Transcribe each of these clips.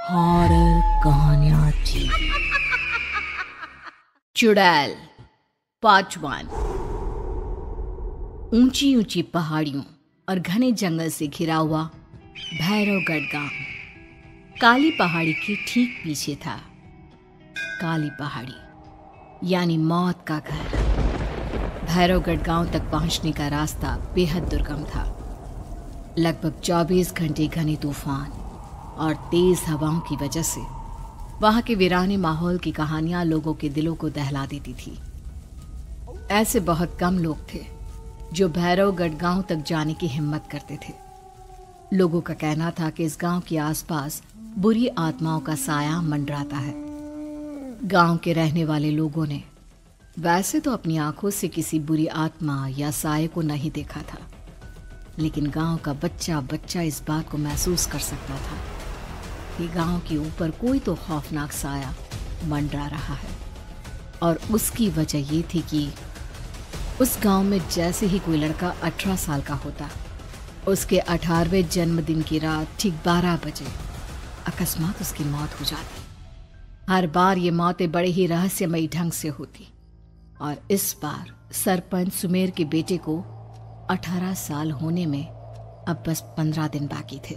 Horror कहानियां थी। चुड़ैल पार्ट 1। ऊंची ऊंची पहाड़ियों और घने जंगल से घिरा हुआ भैरवगढ़ गांव काली पहाड़ी के ठीक पीछे था। काली पहाड़ी यानी मौत का घर। भैरवगढ़ गांव तक पहुंचने का रास्ता बेहद दुर्गम था। लगभग 24 घंटे घने तूफान और तेज हवाओं की वजह से वहां के वीराने माहौल की कहानियां लोगों के दिलों को दहला देती थी। ऐसे बहुत कम लोग थे जो भैरवगढ़ गांव तक जाने की हिम्मत करते थे। लोगों का कहना था कि इस गांव के आसपास बुरी आत्माओं का साया मंडराता है। गांव के रहने वाले लोगों ने वैसे तो अपनी आंखों से किसी बुरी आत्मा या साये को नहीं देखा था, लेकिन गांव का बच्चा बच्चा इस बात को महसूस कर सकता था कि गांव के ऊपर कोई तो खौफनाक साया मंडरा रहा है। और उसकी वजह ये थी कि उस गांव में जैसे ही कोई लड़का 18 साल का होता, उसके 18वें जन्मदिन की रात ठीक 12 बजे अकस्मात उसकी मौत हो जाती। हर बार ये मौतें बड़े ही रहस्यमयी ढंग से होती और इस बार सरपंच सुमेर के बेटे को 18 साल होने में अब बस 15 दिन बाकी थे।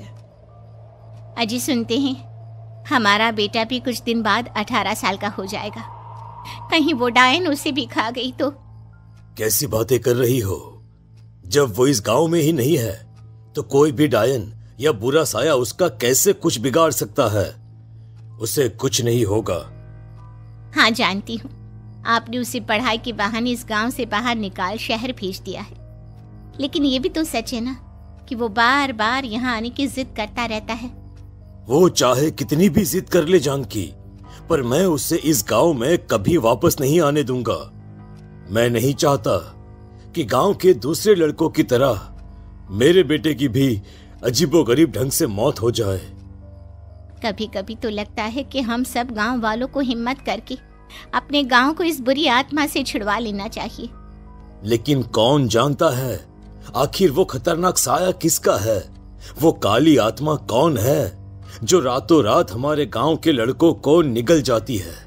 अजी सुनते हैं, हमारा बेटा भी कुछ दिन बाद 18 साल का हो जाएगा। कहीं वो डायन उसे भी खा गई तो? कैसी बातें कर रही हो? जब वो इस गांव में ही नहीं है तो कोई भी डायन या बुरा साया उसका कैसे कुछ बिगाड़ सकता है? उसे कुछ नहीं होगा। हाँ जानती हूँ, आपने उसे पढ़ाई के बहाने इस गांव से बाहर निकाल शहर भेज दिया है, लेकिन ये भी तो सच है ना कि वो बार बार यहाँ आने की जिद करता रहता है। वो चाहे कितनी भी जिद कर ले जानकी, पर मैं उसे इस गांव में कभी वापस नहीं आने दूंगा। मैं नहीं चाहता कि गांव के दूसरे लड़कों की तरह मेरे बेटे की भी अजीबोगरीब ढंग से मौत हो जाए। कभी कभी तो लगता है कि हम सब गांव वालों को हिम्मत करके अपने गांव को इस बुरी आत्मा से छुड़वा लेना चाहिए। लेकिन कौन जानता है आखिर वो खतरनाक साया किसका है? वो काली आत्मा कौन है जो रातों रात हमारे गांव के लड़कों को निगल जाती है?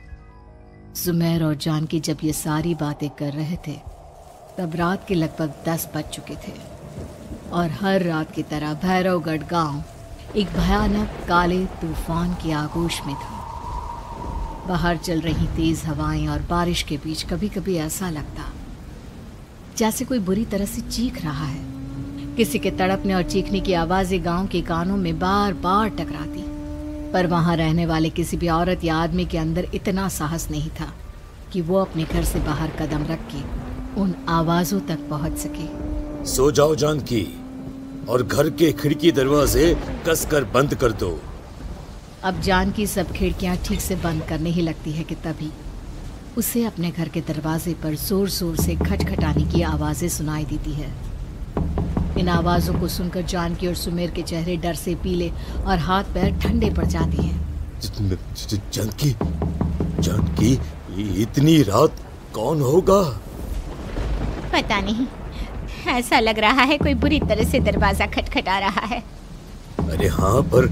सुमेर और जानकी जब ये सारी बातें कर रहे थे तब रात के लगभग 10 बज चुके थे और हर रात की तरह भैरवगढ़ गांव एक भयानक काले तूफान की आगोश में था। बाहर चल रही तेज हवाएं और बारिश के बीच कभी कभी ऐसा लगता जैसे कोई बुरी तरह से चीख रहा है। किसी के तड़पने और चीखने की आवाजें गांव के कानों में बार बार टकराती, पर वहां रहने वाले किसी भी औरत या आदमी के अंदर इतना साहस नहीं था कि वो अपने घर से बाहर कदम रख के उन आवाजों तक पहुंच सके। सो जाओ जानकी और घर के खिड़की दरवाजे कसकर बंद कर दो। अब जानकी सब खिड़कियां ठीक से बंद करने ही लगती है कि तभी उसे अपने घर के दरवाजे पर जोर जोर से खटखटाने की आवाजें सुनाई देती है। इन आवाजों को सुनकर जानकी और सुमेर के चेहरे डर से पीले और हाथ पैर ठंडे पड़ जाते हैं। जानकी, जानकी, इतनी रात कौन होगा? पता नहीं, ऐसा लग रहा है कोई बुरी तरह से दरवाजा खटखटा रहा है। अरे हाँ, पर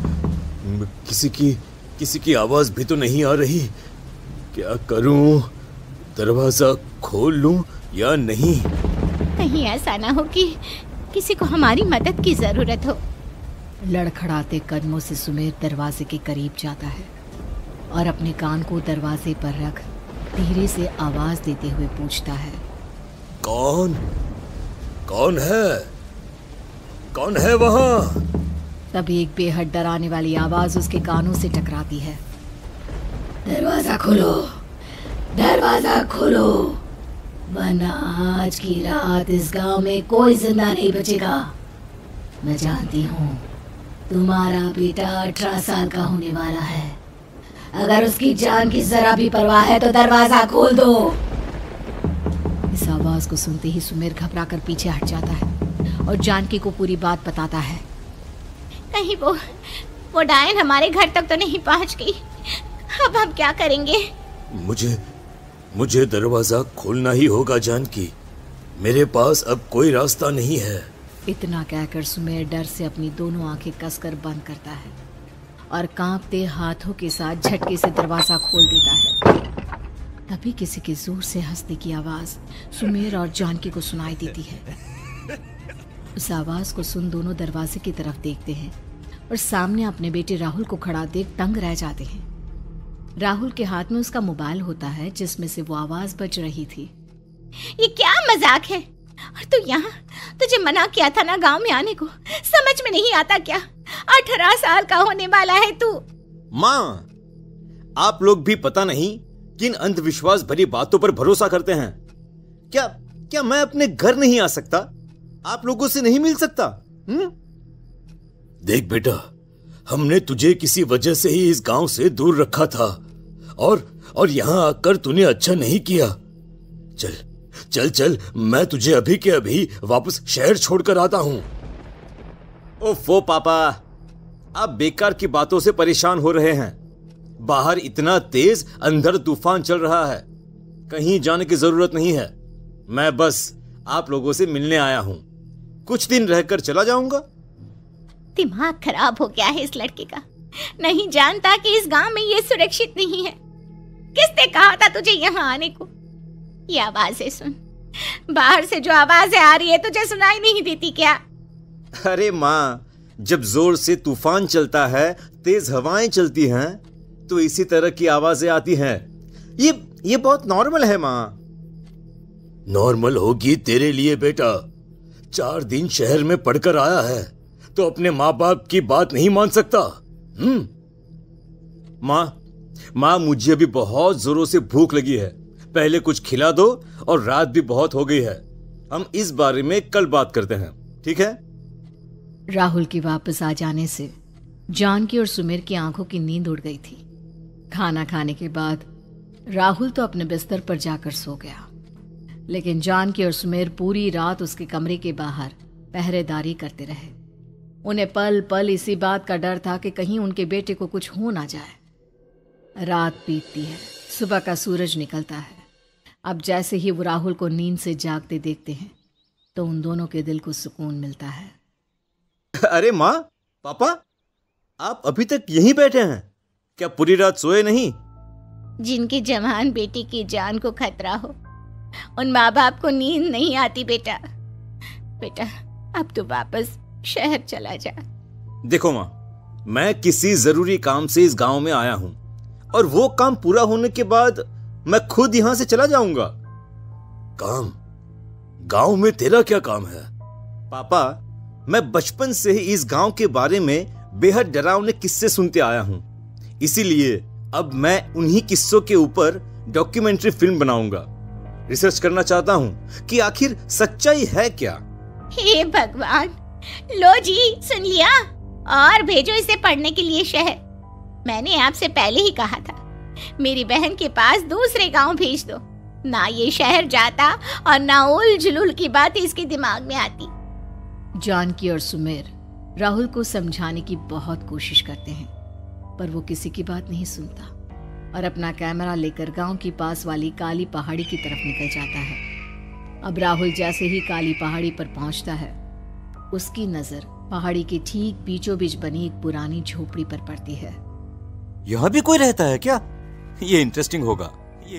किसी की आवाज भी तो नहीं आ रही। क्या करूं? दरवाजा खोल लूं या नहीं? कहीं ऐसा ना हो कि किसी को हमारी मदद की जरूरत हो। लड़खड़ाते कदमों से सुमेर दरवाजे के करीब जाता है और अपने कान को दरवाजे पर रख धीरे से आवाज देते हुए पूछता है, कौन है? कौन है वहां? तभी एक बेहद डराने वाली आवाज उसके कानों से टकराती है। दरवाजा खोलो, दरवाजा खोलो, वरना आज की रात इस गांव में कोई जिंदा नहीं बचेगा। मैं जानती हूँ तुम्हारा बेटा 18 साल का होने वाला है। अगर उसकी जान की जरा भी परवाह है तो दरवाजा खोल दो। इस आवाज को सुनते ही सुमेर घबराकर पीछे हट जाता है और जानकी को पूरी बात बताता है। कहीं वो डायन हमारे घर तक तो नहीं पहुंच गई? अब हम क्या करेंगे? मुझे दरवाजा खोलना ही होगा जानकी। मेरे पास अब कोई रास्ता नहीं है। इतना कहकर सुमेर डर से अपनी दोनों आंखें कसकर बंद करता है और कांपते हाथों के साथ झटके से दरवाजा खोल देता है। तभी किसी के जोर से हंसने की आवाज सुमेर और जानकी को सुनाई देती है। उस आवाज को सुन दोनों दरवाजे की तरफ देखते हैं और सामने अपने बेटे राहुल को खड़ा देख दंग रह जाते हैं। राहुल के हाथ में उसका मोबाइल होता है जिसमें से वो आवाज बज रही थी। ये क्या मजाक है? और तू यहाँ, तुझे मना किया था ना गांव में आने को, समझ में नहीं आता क्या? 18 साल का होने वाला है तू। माँ, आप लोग भी पता नहीं किन अंधविश्वास भरी बातों पर भरोसा करते हैं। क्या मैं अपने घर नहीं आ सकता? आप लोगों से नहीं मिल सकता? देख बेटा, हमने तुझे किसी वजह से ही इस गांव से दूर रखा था और यहां आकर तूने अच्छा नहीं किया। चल चल चल, मैं तुझे अभी के अभी वापस शहर छोड़कर आता हूं। ओफो पापा, आप बेकार की बातों से परेशान हो रहे हैं। बाहर इतना तेज अंधड़ तूफान चल रहा है, कहीं जाने की जरूरत नहीं है। मैं बस आप लोगों से मिलने आया हूं, कुछ दिन रहकर चला जाऊंगा। दिमाग खराब हो गया है इस लड़के का, नहीं जानता कि इस गांव में ये सुरक्षित नहीं है। किसने कहा था तुझे यहाँ आने को? ये आवाजें सुन, बाहर से जो आवाजें आ रही है तुझे सुनाई नहीं देती क्या? अरे माँ, जब जोर से तूफान चलता है, तेज हवाएं चलती हैं, तो इसी तरह की आवाजें आती हैं। ये बहुत नॉर्मल है माँ। नॉर्मल होगी तेरे लिए बेटा। 4 दिन शहर में पढ़कर आया है तो अपने माँ बाप की बात नहीं मान सकता। माँ, मुझे अभी बहुत जोरों से भूख लगी है, पहले कुछ खिला दो, और रात भी बहुत हो गई है। हम इस बारे में कल बात करते हैं, ठीक है? राहुल के वापस आ जाने से जानकी और सुमेर की आंखों की नींद उड़ गई थी। खाना खाने के बाद राहुल तो अपने बिस्तर पर जाकर सो गया, लेकिन जानकी और सुमेर पूरी रात उसके कमरे के बाहर पहरेदारी करते रहे। उन्हें पल पल इसी बात का डर था कि कहीं उनके बेटे को कुछ हो ना जाए। रात बीतती है, सुबह का सूरज निकलता है। अब जैसे ही वो राहुल को नींद से जागते देखते हैं तो उन दोनों के दिल को सुकून मिलता है। अरे माँ, पापा, आप अभी तक यहीं बैठे हैं क्या? पूरी रात सोए नहीं? जिनकी जवान बेटी की जान को खतरा हो, उन माँ बाप को नींद नहीं आती बेटा। अब तो वापस शहर चला जा। देखो माँ, मैं किसी जरूरी काम से इस गांव में आया हूं, और वो काम पूरा होने के बाद मैं खुद यहां से चला जाऊंगा। काम? गांव में तेरा क्या काम है? पापा, मैं बचपन से ही इस गांव के बारे में बेहद डरावने किस्से सुनते आया हूं, इसीलिए अब मैं उन्हीं किस्सों के ऊपर डॉक्यूमेंट्री फिल्म बनाऊंगा। रिसर्च करना चाहता हूं कि आखिर सच्चाई है क्या। हे भगवान, लो जी, सुन लिया, और भेजो इसे पढ़ने के लिए शहर। मैंने आपसे पहले ही कहा था, मेरी बहन के पास दूसरे गांव भेज दो। ना ये शहर जाता और ना उल जुलूल की बात इसके दिमाग में आती। जानकी और सुमेर राहुल को समझाने की बहुत कोशिश करते हैं, पर वो किसी की बात नहीं सुनता और अपना कैमरा लेकर गांव की पास वाली काली पहाड़ी की तरफ निकल जाता है। अब राहुल जैसे ही काली पहाड़ी पर पहुंचता है, उसकी नजर पहाड़ी के ठीक बीचों बीच बनी एक पुरानी झोपड़ी पर पड़ती है। यहाँ भी कोई रहता है क्या? ये इंटरेस्टिंग होगा।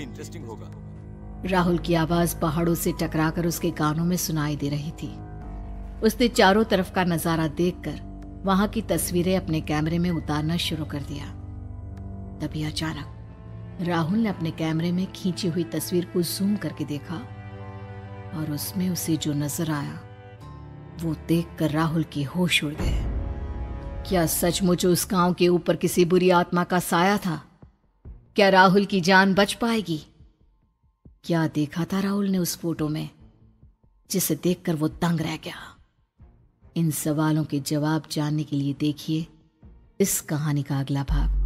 राहुल की आवाज पहाड़ों से टकराकर उसके कानों में सुनाई दे रही थी। उसने चारों तरफ का नजारा देखकर वहां की तस्वीरें अपने कैमरे में उतारना शुरू कर दिया। तभी अचानक राहुल ने अपने कैमरे में खींची हुई तस्वीर को जूम करके देखा, और उसमें उसे जो नजर आया वो देखकर राहुल के होश उड़ गए। क्या सचमुच उस गांव के ऊपर किसी बुरी आत्मा का साया था? क्या राहुल की जान बच पाएगी? क्या देखा था राहुल ने उस फोटो में जिसे देखकर वो दंग रह गया? इन सवालों के जवाब जानने के लिए देखिए इस कहानी का अगला भाग।